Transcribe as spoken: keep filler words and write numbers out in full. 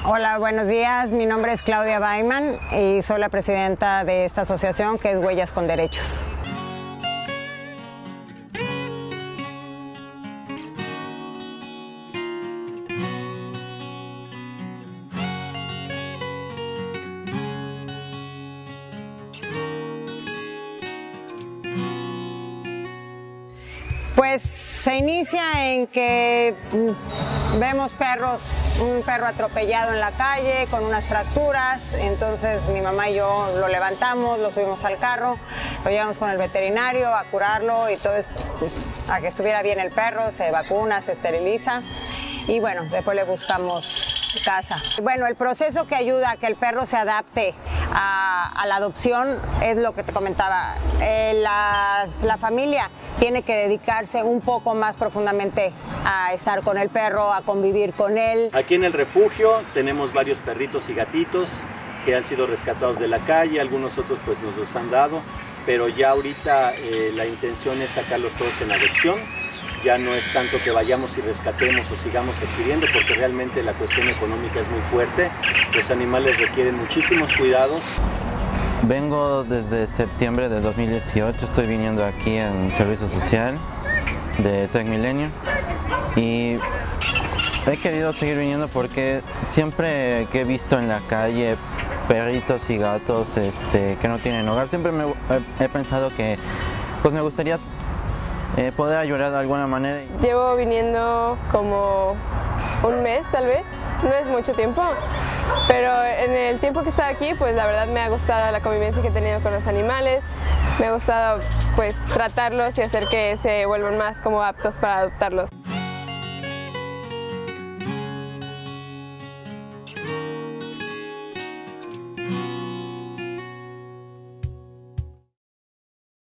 Hola, buenos días. Mi nombre es Claudia Baiman y soy la presidenta de esta asociación que es Huellas con Derechos. Pues se inicia en que vemos perros, un perro atropellado en la calle con unas fracturas, entonces mi mamá y yo lo levantamos, lo subimos al carro, lo llevamos con el veterinario a curarlo y todo esto, a que estuviera bien el perro, se vacuna, se esteriliza y bueno, después le buscamos casa. Bueno, el proceso que ayuda a que el perro se adapte a, a la adopción es lo que te comentaba. Eh, la, la familia tiene que dedicarse un poco más profundamente a estar con el perro, a convivir con él. Aquí en el refugio tenemos varios perritos y gatitos que han sido rescatados de la calle, algunos otros pues nos los han dado, pero ya ahorita eh, la intención es sacarlos todos en adopción. Ya no es tanto que vayamos y rescatemos o sigamos adquiriendo, porque realmente la cuestión económica es muy fuerte. Los animales requieren muchísimos cuidados. Vengo desde septiembre de dos mil dieciocho, estoy viniendo aquí en Servicio Social de TecMilenio y he querido seguir viniendo porque siempre que he visto en la calle perritos y gatos este, que no tienen hogar, siempre me, he, he pensado que pues me gustaría Eh, poder ayudar de alguna manera. Llevo viniendo como un mes tal vez, no es mucho tiempo, pero en el tiempo que he estado aquí pues la verdad me ha gustado la convivencia que he tenido con los animales, me ha gustado pues tratarlos y hacer que se vuelvan más como aptos para adoptarlos.